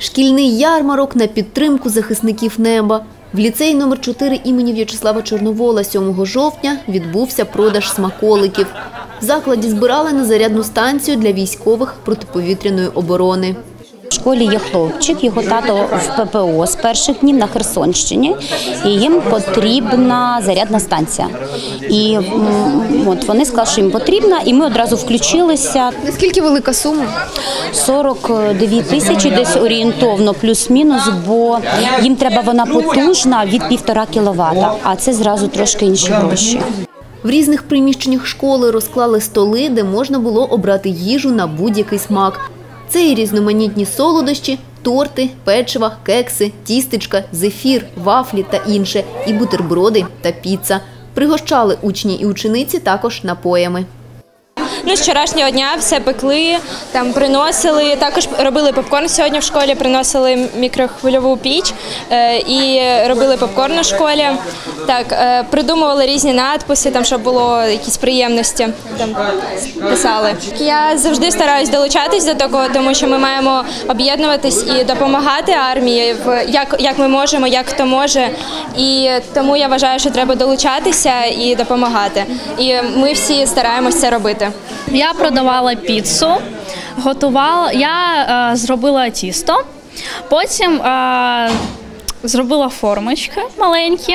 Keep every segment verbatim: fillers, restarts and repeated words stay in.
Шкільний ярмарок на підтримку захисників неба. В ліцеї номер чотири імені В'ячеслава Чорновола сьомого жовтня відбувся продаж смаколиків. В закладі збирали на зарядну станцію для військових протиповітряної оборони. В школі є хлопчик, його тато в Пе Пе О з перших днів на Херсонщині, і їм потрібна зарядна станція. І от вони сказали, що їм потрібна, і ми одразу включилися. Наскільки велика сума? сорок дві тисячі десь орієнтовно, плюс-мінус, бо їм треба вона потужна від півтора кіловата, а це зразу трошки інші гроші. В різних приміщеннях школи розклали столи, де можна було обрати їжу на будь-який смак. Це і різноманітні солодощі, торти, печива, кекси, тістечка, зефір, вафлі та інше, і бутерброди та піца. Пригощали учні і учениці також напоями. Ну, з вчорашнього дня все пекли, там приносили, також робили попкорн сьогодні в школі, приносили мікрохвильову піч е, і робили попкорн у школі. Так, е, придумували різні надписи, там, щоб було якісь приємності, там писали. Я завжди стараюсь долучатись до такого, тому що ми маємо об'єднуватись і допомагати армії, як, як ми можемо, як хто може. І тому я вважаю, що треба долучатися і допомагати. І ми всі стараємось це робити. Я продавала піцу, готувала, я е, зробила тісто, потім е, зробила формочки маленькі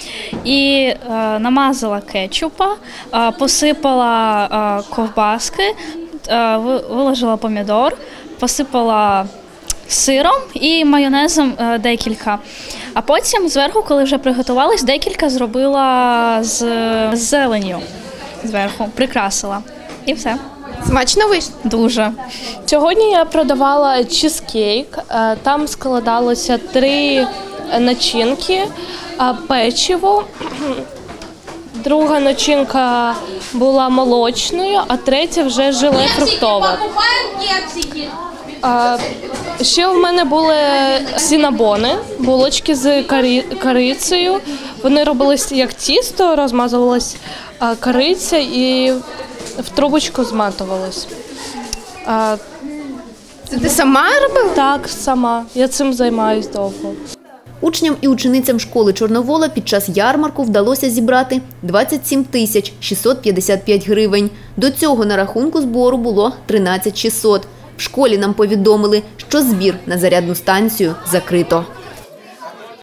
і е, намазала кетчупа, е, посипала е, ковбаски, е, виложила помідор, посипала сиром і майонезом е, декілька. А потім зверху, коли вже приготувалась, декілька зробила з, з зеленню зверху, прикрасила. І все. Смачно вийшло? Дуже. Сьогодні я продавала чизкейк. Там складалося три начинки, печиво. Друга начинка була молочною, а третя вже желе фруктове. Ще в мене були сінабони, булочки з корицею. Вони робилися як тісто, розмазувалась кориця і в трубочку зматувалась. Це ти сама робила? Так, сама. Я цим займаюсь довго. Учням і ученицям школи Чорновола під час ярмарку вдалося зібрати двадцять сім тисяч шістсот п'ятдесят п'ять гривень. До цього на рахунку збору було тринадцять тисяч шістсот. В школі нам повідомили, що збір на зарядну станцію закрито.